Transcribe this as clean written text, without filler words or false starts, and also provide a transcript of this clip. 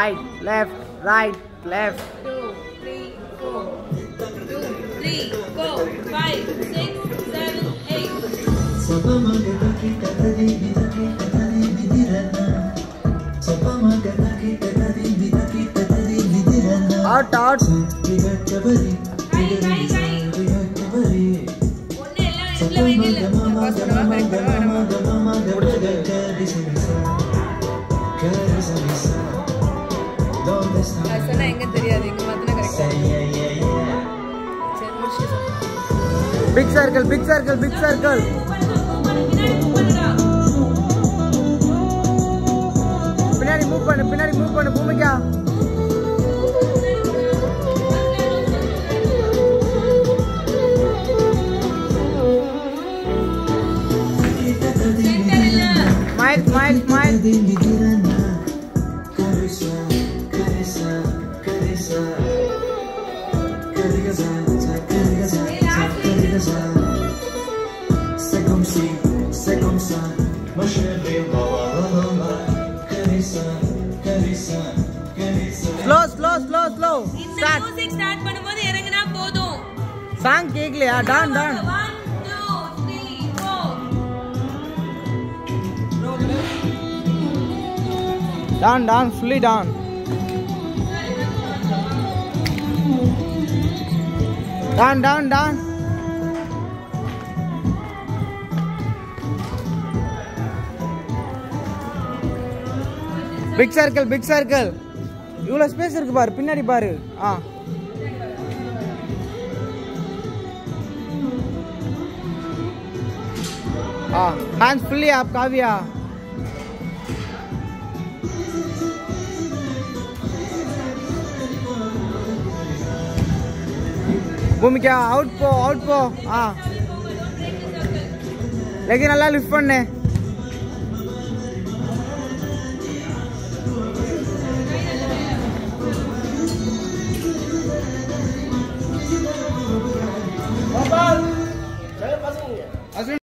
right, left, right, left. 2, 3, 4. 2, 3, 4, 5, 6, 7, 8. Out, out. Big circle, big circle, big circle. Pinari move pannu, Bhumika. Smile. Slow. Start. Music start பண்ணும்போது இறங்குனா போதும். Song கேக்கலையா? Down. 1, 2, 3, 4. Down, fully down. Down. Big circle. இவ்வளோ space இருக்கு பாரு, பின்னாடி பாரு. Hands fully up, Kavya. Bhumika, out po. Legi nalla lift பண்ணு.